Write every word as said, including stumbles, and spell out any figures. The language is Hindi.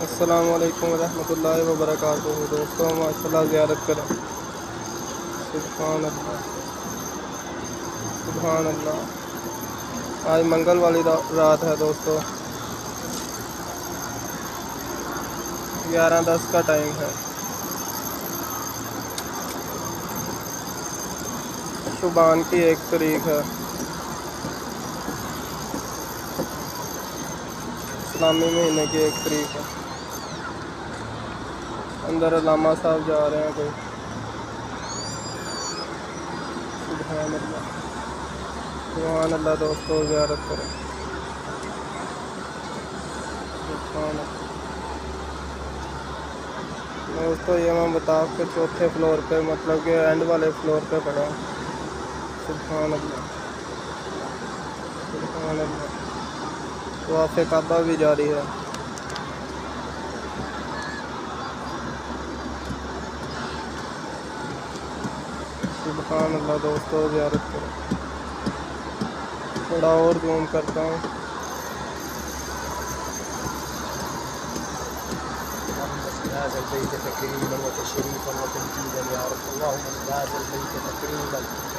अस्सलाम वालेकुम रहमतुल्लाहि व बरकातुहू। दोस्तों माशाल्लाह ज़ियारत करें। सुभान अल्लाह, सुभान अल्लाह। आज मंगल वाली रा, रात है दोस्तों। ग्यारह दस का टाइम है। शुबान की एक तारीख है। इस्लामी महीने की एक तारीख है। अंदर अलामा साहब जा रहे हैं कोई। सुभान अल्लाह, सुभान अल्लाह। दोस्तों ज़ियारत करें। सुभान अल्लाह। दोस्तों ये मैं बता के चौथे फ्लोर पे, मतलब कि एंड वाले फ्लोर पे पड़ा हूँ। सुभान अल्लाह, सुभान अल्लाह। तवाफ़े काबा भी जारी है। सुभान अल्लाह। दोस्तों ज़ियारत करें। थोड़ा और जूम करता हूँ। هذا البيت تكريما وتشريفا وتمجيدا يا رب، اللهم هذا البيت تكريما